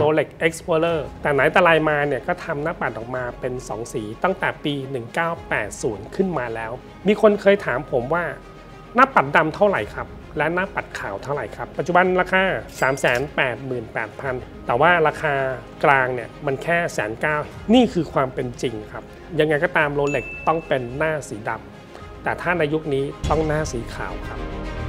Rolex Explorer แต่ไหนแต่ไรมาเนี่ยก็ทำหน้าปัดออกมาเป็น2สีตั้งแต่ปี 1980 ขึ้นมาแล้วมีคนเคยถามผมว่าหน้าปัดดำเท่าไหร่ครับและหน้าปัดขาวเท่าไหร่ครับปัจจุบันราคา 388,000 แต่ว่าราคากลางเนี่ยมันแค่190,000นี่คือความเป็นจริงครับยังไงก็ตาม Rolex ต้องเป็นหน้าสีดำแต่ถ้าในยุคนี้ต้องหน้าสีขาวครับ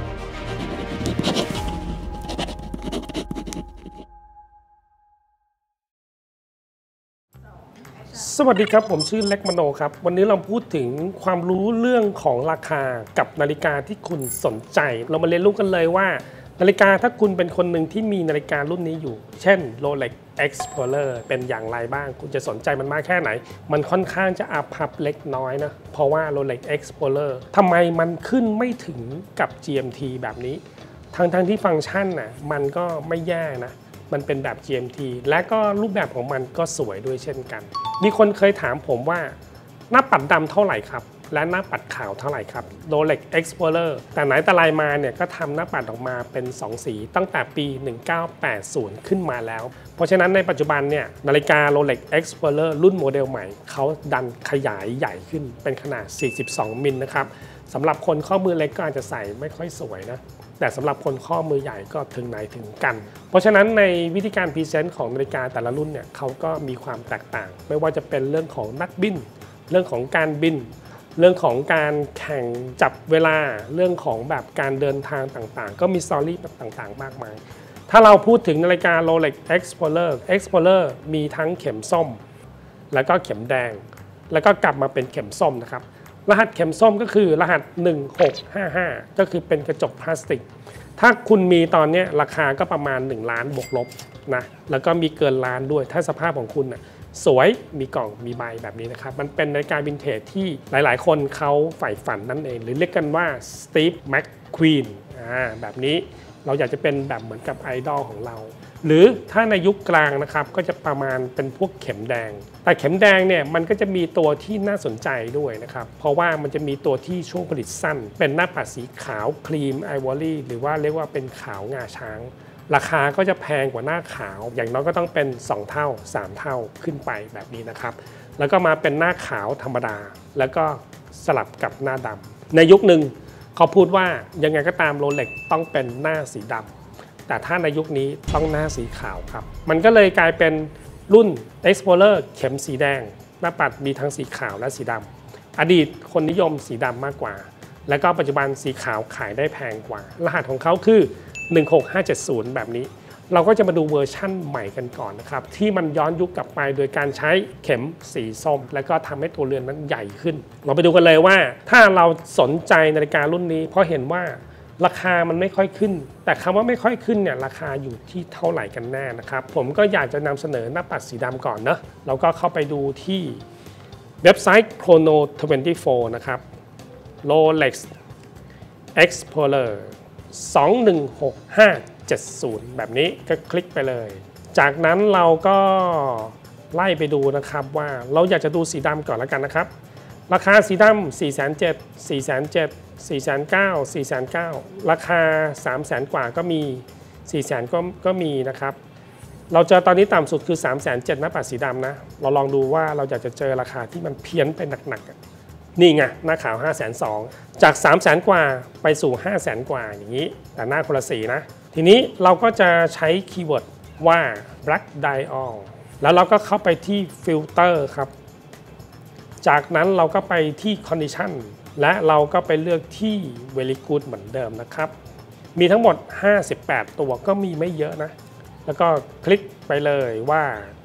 สวัสดีครับผมชื่อเล็กมโนครับวันนี้เราพูดถึงความรู้เรื่องของราคากับนาฬิกาที่คุณสนใจเรามาเรียนรู้กันเลยว่านาฬิกาถ้าคุณเป็นคนหนึ่งที่มีนาฬิการุ่นนี้อยู่เช่น Rolex Explorer เป็นอย่างไรบ้างคุณจะสนใจมันมากแค่ไหนมันค่อนข้างจะอาภัพเล็กน้อยนะเพราะว่า Rolex Explorer ทำไมมันขึ้นไม่ถึงกับ GMT แบบนี้ทั้งที่ฟังก์ชันน่ะมันก็ไม่แย่นะมันเป็นแบบ GMT และก็รูปแบบของมันก็สวยด้วยเช่นกันมีคนเคยถามผมว่าหน้าปัดดำเท่าไหร่ครับและหน้าปัดขาวเท่าไหร่ครับ Rolex Explorer แต่ไหนแต่ไรมาเนี่ยก็ทำหน้าปัดออกมาเป็น2สีตั้งแต่ปี 1980 ขึ้นมาแล้วเพราะฉะนั้นในปัจจุบันเนี่ยนาฬิกา Rolex Explorer รุ่นโมเดลใหม่เขาดันขยายใหญ่ขึ้นเป็นขนาด 42 มิลนะครับสำหรับคนข้อมือเล็กก็อาจจะใส่ไม่ค่อยสวยนะแต่สำหรับคนข้อมือใหญ่ก็ถึงไหนถึงกันเพราะฉะนั้นในวิธีการพรีเซนต์ของนาฬิกาแต่ละรุ่นเนี่ยเขาก็มีความแตกต่างไม่ว่าจะเป็นเรื่องของนักบินเรื่องของการบินเรื่องของการแข่งจับเวลาเรื่องของแบบการเดินทางต่างๆก็มีสตอรี่ต่างๆมากมายถ้าเราพูดถึงนาฬิกา Rolex Explorer มีทั้งเข็มส้มแล้วก็เข็มแดงแล้วก็กลับมาเป็นเข็มส้มนะครับรหัสเข็มส้มก็คือรหัส1655ก็คือเป็นกระจกพลาสติกถ้าคุณมีตอนนี้ราคาก็ประมาณ1ล้านบวกลบนะแล้วก็มีเกินล้านด้วยถ้าสภาพของคุณนะสวยมีกล่องมีใบแบบนี้นะครับมันเป็นนาฬิกาวินเทจที่หลายๆคนเขาใฝ่ฝันนั่นเองหรือเรียกกันว่าสตีฟแม็กควีนแบบนี้เราอยากจะเป็นแบบเหมือนกับไอดอลของเราหรือถ้าในยุคกลางนะครับก็จะประมาณเป็นพวกเข็มแดงแต่เข็มแดงเนี่ยมันก็จะมีตัวที่น่าสนใจด้วยนะครับเพราะว่ามันจะมีตัวที่ช่วงผลิตสั้นเป็นหน้าปัดสีขาวครีมไอวอรี่หรือว่าเรียกว่าเป็นขาวงาช้างราคาก็จะแพงกว่าหน้าขาวอย่างน้อยก็ต้องเป็น2เท่า3เท่าขึ้นไปแบบนี้นะครับแล้วก็มาเป็นหน้าขาวธรรมดาแล้วก็สลับกับหน้าดำในยุคหนึ่งเขาพูดว่ายังไงก็ตาม Rolex ต้องเป็นหน้าสีดำแต่ถ้าในยุคนี้ต้องหน้าสีขาวครับมันก็เลยกลายเป็นรุ่น Explorer เข็มสีแดงหน้าปัดมีทั้งสีขาวและสีดำอดีตคนนิยมสีดำมากกว่าแล้วก็ปัจจุบันสีขาวขายได้แพงกว่ารหัสของเขาคือ16570แบบนี้เราก็จะมาดูเวอร์ชั่นใหม่กันก่อนนะครับที่มันย้อนยุคกลับไปโดยการใช้เข็มสีส้มแล้วก็ทำให้ตัวเรือนนั้นใหญ่ขึ้นเราไปดูกันเลยว่าถ้าเราสนใจนาฬิการุ่นนี้เพราะเห็นว่าราคามันไม่ค่อยขึ้นแต่คำว่าไม่ค่อยขึ้นเนี่ยราคาอยู่ที่เท่าไหร่กันแน่นะครับผมก็อยากจะนำเสนอหน้าปัดสีดำก่อนเนอะเราก็เข้าไปดูที่เว็บไซต์ Chrono24 นะครับ Rolex Explorer 216570แบบนี้ก็คลิกไปเลยจากนั้นเราก็ไล่ไปดูนะครับว่าเราอยากจะดูสีดำก่อนแล้วกันนะครับราคาสีดำ470,000 490,000 490,000ราคา300,000 กว่าก็มี400,000ก็มีนะครับเราเจอตอนนี้ต่ำสุดคือ370,000หน้าปัดสีดำนะเราลองดูว่าเราอยากจะเจอราคาที่มันเพี้ยนไปหนักๆนี่ไงหน้าขาว520,000จาก300,000 กว่าไปสู่500,000 กว่าอย่างนี้แต่หน้าคนละสีนะทีนี้เราก็จะใช้คีย์เวิร์ดว่า black dial แล้วเราก็เข้าไปที่ฟิลเตอร์ครับจากนั้นเราก็ไปที่ condition และเราก็ไปเลือกที่ very good เหมือนเดิมนะครับมีทั้งหมด58ตัวก็มีไม่เยอะนะแล้วก็คลิกไปเลยว่า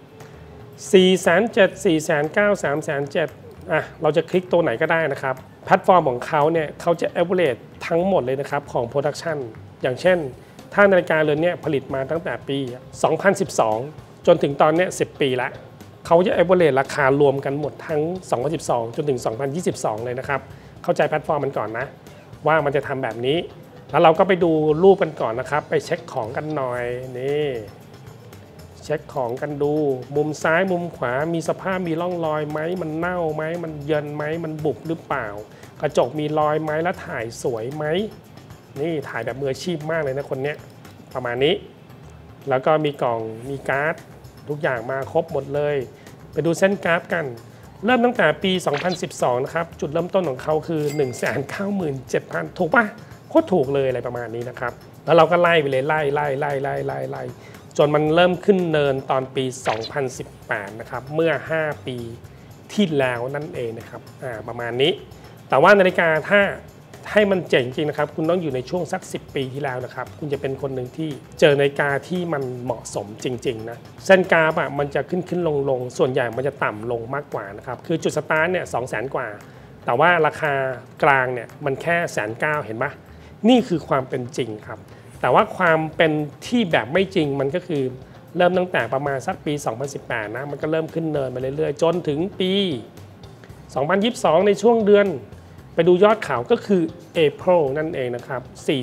470,000 490,000 307,000เราจะคลิกตัวไหนก็ได้นะครับแพลตฟอร์มของเขาเนี่ยเขาจะ average ทั้งหมดเลยนะครับของ production อย่างเช่นถ้านาฬิกาเรือนนี้ผลิตมาตั้งแต่ปี 2012 จนถึงตอนนี้10 ปีแล้วเขาจะ average ราคารวมกันหมดทั้ง 2012 จนถึง 2022 เลยนะครับเข้าใจแพลตฟอร์มมันก่อนนะว่ามันจะทำแบบนี้แล้วเราก็ไปดูรูปกันก่อนนะครับไปเช็คของกันหน่อยนี่เช็คของกันดูมุมซ้ายมุมขวามีสภาพมีร่องรอยไหมมันเน่าไหมมันเยินไหมมันบุบหรือเปล่ากระจกมีรอยไหมแล้วถ่ายสวยไหมนี่ถ่ายแบบมืออาชีพมากเลยนะคนเนี้ยประมาณนี้แล้วก็มีกล่องมีการ์ดทุกอย่างมาครบหมดเลยไปดูเส้นกราฟกันเริ่มตั้งแต่ปี 2012 นะครับจุดเริ่มต้นของเขาคือ 197,000 ถูกปะโคตรถูกเลยอะไรประมาณนี้นะครับแล้วเราก็ไล่ไปเลยไล่จนมันเริ่มขึ้นเนินตอนปี 2018 นะครับเมื่อ 5 ปีที่แล้วนั่นเองนะครับประมาณนี้แต่ว่านาฬิกาถ้าให้มันเจ๋งจริงนะครับคุณต้องอยู่ในช่วงสัก10 ปีที่แล้วนะครับคุณจะเป็นคนหนึ่งที่เจอนาฬิกาที่มันเหมาะสมจริงๆนะเส้นกราฟมันจะขึ้นลงส่วนใหญ่มันจะต่ำลงมากกว่านะครับคือจุดสตาร์ทเนี่ย200,000 กว่าแต่ว่าราคากลางเนี่ยมันแค่190,000เห็นไหมนี่คือความเป็นจริงครับแต่ว่าความเป็นที่แบบไม่จริงมันก็คือเริ่มตั้งแต่ประมาณสักปี 2018 นะมันก็เริ่มขึ้นเนินมาเรื่อยๆจนถึงปี 2022 ในช่วงเดือนไปดูยอดขาวก็คือ April นั่นเองนะครับ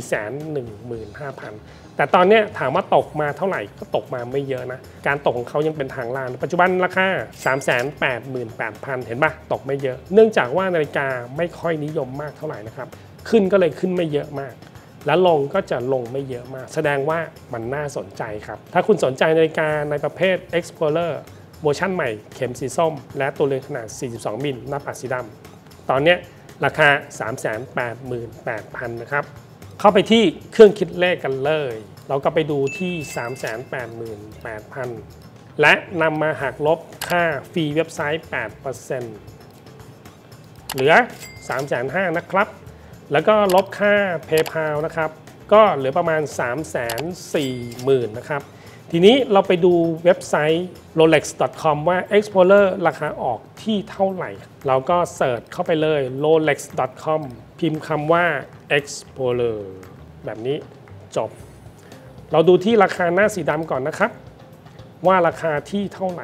415,000 แต่ตอนนี้ถามว่าตกมาเท่าไหร่ก็ตกมาไม่เยอะนะการตกของเขายังเป็นทางลานปัจจุบันราคา 388,000 เห็นปะตกไม่เยอะเนื่องจากว่านาฬิกาไม่ค่อยนิยมมากเท่าไหร่นะครับขึ้นก็เลยขึ้นไม่เยอะมากแล้วลงก็จะลงไม่เยอะมากแสดงว่ามันน่าสนใจครับถ้าคุณสนใจนาฬิกาในประเภท Explorer เวอร์ชั่นใหม่เข็มสีส้มและตัวเรือนขนาด 42 มิลหน้าปัดสีดำตอนนี้ราคา 388,000 นะครับเข้าไปที่เครื่องคิดเลขกันเลยเราก็ไปดูที่ 388,000 และนำมาหักลบค่าฟรีเว็บไซต์ 8% เหลือ 350,000 นะครับแล้วก็ลบค่า PayPal นะครับก็เหลือประมาณ 340,000 นะครับทีนี้เราไปดูเว็บไซต์ rolex.com ว่า Explorer ราคาออกที่เท่าไหร่เราก็เสิร์ชเข้าไปเลย rolex.com พิมพ์คำว่า Explorer แบบนี้จบเราดูที่ราคาหน้าสีดำก่อนนะครับว่าราคาที่เท่าไหร่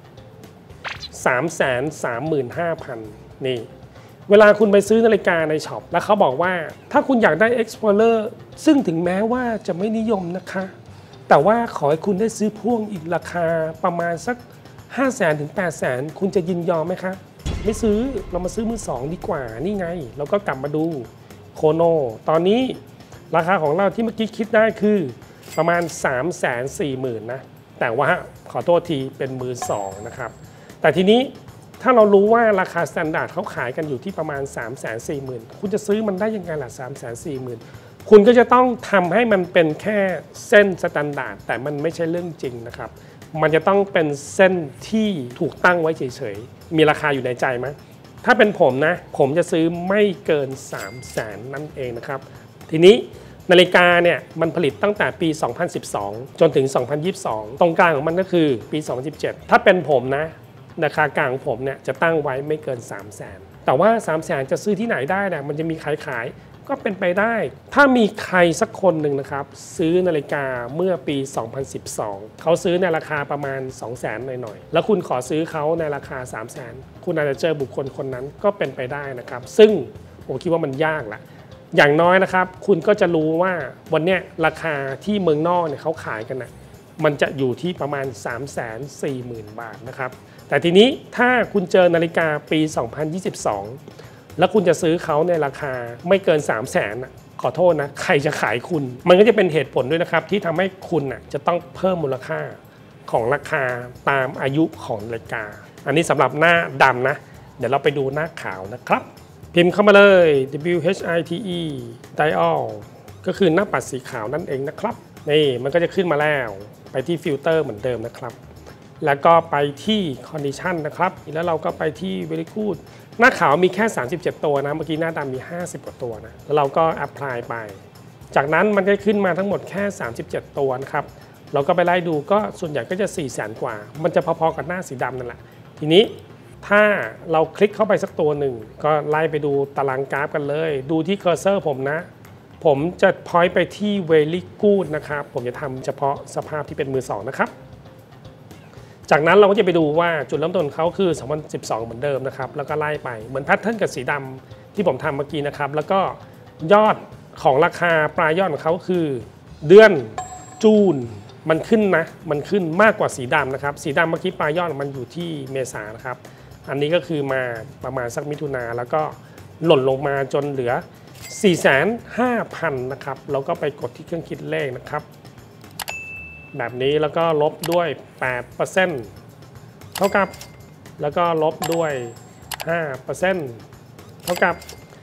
335,000 นี่เวลาคุณไปซื้อนาฬิกาในช็อปแล้วเขาบอกว่าถ้าคุณอยากได้ Explorer ซึ่งถึงแม้ว่าจะไม่นิยมนะคะแต่ว่าขอให้คุณได้ซื้อพ่วงอีกราคาประมาณสัก 500,000 ถึง 800,000 คุณจะยินยอมไหมคะไม่ซื้อเรามาซื้อมือสองดีกว่านี่ไงเราก็กลับมาดูโคโนตอนนี้ราคาของเราที่เมื่อกี้คิดได้คือประมาณ 340,000 นะแต่ว่าขอโทษทีเป็นมือสองนะครับแต่ทีนี้ถ้าเรารู้ว่าราคาสแตนดาร์ดเขาขายกันอยู่ที่ประมาณ 340,000 คุณจะซื้อมันได้ยังไงล่ะ 340,000 คุณก็จะต้องทำให้มันเป็นแค่เส้นสแตนดาร์ดแต่มันไม่ใช่เรื่องจริงนะครับมันจะต้องเป็นเส้นที่ถูกตั้งไว้เฉยๆมีราคาอยู่ในใจไหมถ้าเป็นผมนะผมจะซื้อไม่เกิน 300,000 นั่นเองนะครับทีนี้นาฬิกาเนี่ยมันผลิตตั้งแต่ปี 2012 จนถึง 2022 ตรงกลางของมันก็คือปี 2017 ถ้าเป็นผมนะราคากลางของผมเนี่ยจะตั้งไว้ไม่เกิน 300,000 แต่ว่า 300,000 จะซื้อที่ไหนได้นะมันจะมีขายก็เป็นไปได้ถ้ามีใครสักคนหนึ่งนะครับซื้อนาฬิกาเมื่อปี 2012 เขาซื้อในราคาประมาณ 200,000 หน่อยๆแล้วคุณขอซื้อเขาในราคา 300,000 คุณอาจจะเจอบุคคลคนนั้นก็เป็นไปได้นะครับซึ่งผมคิดว่ามันยากแหละอย่างน้อยนะครับคุณก็จะรู้ว่าวันนี้ราคาที่เมืองนอกเนี่ยเขาขายกันนะมันจะอยู่ที่ประมาณ 340,000 บาทนะครับแต่ทีนี้ถ้าคุณเจอนาฬิกาปี 2022 แล้วคุณจะซื้อเขาในราคาไม่เกิน 300,000 ขอโทษนะใครจะขายคุณมันก็จะเป็นเหตุผลด้วยนะครับที่ทำให้คุณจะต้องเพิ่มมูลค่าของราคาตามอายุของนาฬิกาอันนี้สำหรับหน้าดำนะเดี๋ยวเราไปดูหน้าขาวนะครับพิมพ์เข้ามาเลย WHITE Dial ก็คือหน้าปัดสีขาวนั่นเองนะครับนี่มันก็จะขึ้นมาแล้วไปที่ฟิลเตอร์เหมือนเดิมนะครับแล้วก็ไปที่ Condition นะครับแล้วเราก็ไปที่ Very Good หน้าขาวมีแค่37ตัวนะเมื่อกี้หน้าดำมี50กว่าตัวนะแล้วเราก็ Apply ไปจากนั้นมันก็ขึ้นมาทั้งหมดแค่37ตัวนะครับเราก็ไปไล่ดูก็ส่วนใหญ่ก็จะ 400,000 กว่ามันจะพอๆกับหน้าสีดำนั่นแหละทีนี้ถ้าเราคลิกเข้าไปสักตัวหนึ่งก็ไล่ไปดูตารางกราฟกันเลยดูที่เคอร์เซอร์ผมนะผมจะพอยต์ไปที่ Very Good นะครับผมจะทำเฉพาะสภาพที่เป็นมือสองนะครับจากนั้นเราก็จะไปดูว่าจุดเริ่มต้นเขาคือ 2012 เหมือนเดิมนะครับแล้วก็ไล่ไปเหมือนแพทเทิร์นกับสีดำที่ผมทำเมื่อกี้นะครับแล้วก็ยอดของราคาปลายยอดของเขาคือเดือนจูนมันขึ้นนะมันขึ้นมากกว่าสีดำนะครับสีดำเมื่อกี้ปลายยอดมันอยู่ที่เมษานะครับอันนี้ก็คือมาประมาณสักมิถุนาแล้วก็หล่นลงมาจนเหลือ 45,000 นะครับเราก็ไปกดที่เครื่องคิดเลขนะครับแบบนี้แล้วก็ลบด้วย 8% เท่ากับแล้วก็ลบด้วย 5% เท่ากับ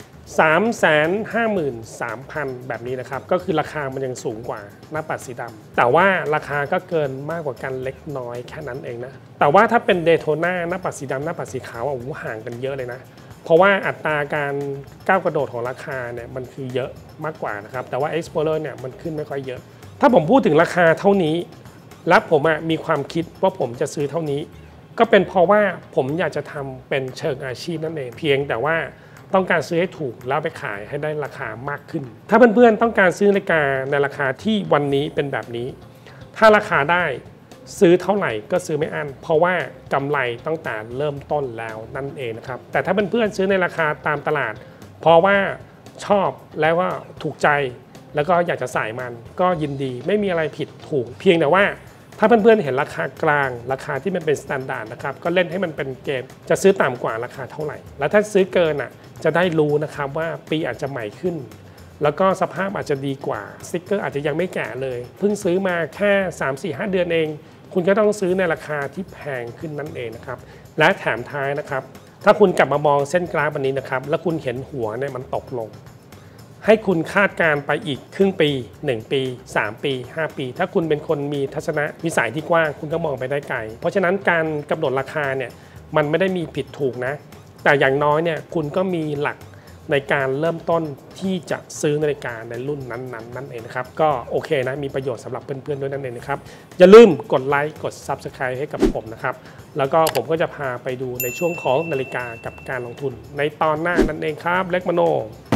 353,000 แบบนี้นะครับก็คือราคามันยังสูงกว่าหน้าปัดสีดำแต่ว่าราคาก็เกินมากกว่ากันเล็กน้อยแค่นั้นเองนะแต่ว่าถ้าเป็นเดโทน่าหน้าปัดสีดำหน้าปัดสีขาวห่างกันเยอะเลยนะเพราะว่าอัตราการก้าวกระโดดของราคาเนี่ยมันคือเยอะมากกว่านะครับแต่ว่า Explorer เนี่ยมันขึ้นไม่ค่อยเยอะถ้าผมพูดถึงราคาเท่านี้และผมมีความคิดว่าผมจะซื้อเท่านี้ก็เป็นเพราะว่าผมอยากจะทำเป็นเชิงอาชีพนั่นเองเพียงแต่ว่าต้องการซื้อให้ถูกแล้วไปขายให้ได้ราคามากขึ้นถ้าเพื่อนๆต้องการซื้อนาฬิกาในราคาที่วันนี้เป็นแบบนี้ถ้าราคาได้ซื้อเท่าไหร่ก็ซื้อไม่อั้นเพราะว่ากำไรตั้งแต่เริ่มต้นแล้วนั่นเองนะครับแต่ถ้าเพื่อนๆซื้อในราคาตามตลาดเพราะว่าชอบแล้วว่าถูกใจแล้วก็อยากจะใส่มันก็ยินดีไม่มีอะไรผิดถูกเพียงแต่ว่าถ้าเพื่อนๆเห็นราคากลางราคาที่มันเป็นมาตรฐานนะครับก็เล่นให้มันเป็นเกมจะซื้อต่ำกว่าราคาเท่าไหร่แล้วถ้าซื้อเกินจะได้รู้นะครับว่าปีอาจจะใหม่ขึ้นแล้วก็สภาพอาจจะดีกว่าสติ๊กเกอร์อาจจะยังไม่แก่เลยเพิ่งซื้อมาแค่ 3-4-5 เดือนเองคุณก็ต้องซื้อในราคาที่แพงขึ้นนั่นเองนะครับและแถมท้ายนะครับถ้าคุณกลับมามองเส้นกราฟอันนี้นะครับแล้วคุณเห็นหัวเนี่ยมันตกลงให้คุณคาดการไปอีกครึ่งปี1ปี3ปี5ปีถ้าคุณเป็นคนมีทัศนวิสัยที่กว้างคุณก็มองไปได้ไกลเพราะฉะนั้นการกำหนดราคาเนี่ยมันไม่ได้มีผิดถูกนะแต่อย่างน้อยเนี่ยคุณก็มีหลักในการเริ่มต้นที่จะซื้อนาฬิกาในรุ่นนั้นนั่นเองนะครับก็โอเคนะมีประโยชน์สำหรับเพื่อนๆด้วยนั่นเองนะครับอย่าลืมกดไลค์กด Subscribe ให้กับผมนะครับแล้วก็ผมก็จะพาไปดูในช่วงของนาฬิกากับการลงทุนในตอนหน้านั่นเองครับเล็กมโน